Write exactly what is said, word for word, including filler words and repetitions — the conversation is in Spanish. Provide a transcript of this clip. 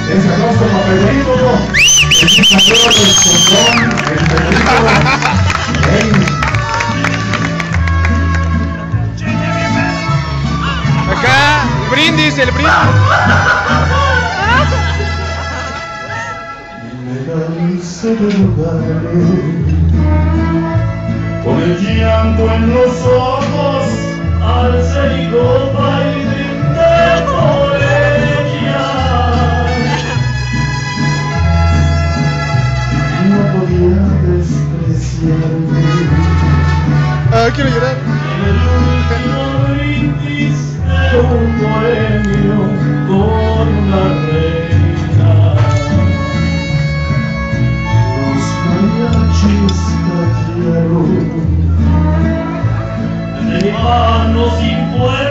Ese aplauso para Pedrito. El saludo del condón, el Pedrito. Ey. Acá, el brindis, el brindis. Con el llanto en los ojos, alcé mi copa y brindé por ella. No podía despreciarte. Ah, quiero llorar. El último brindis de un bohemio con una reina. Los mariachis cayeron de mi mano sin fuerza.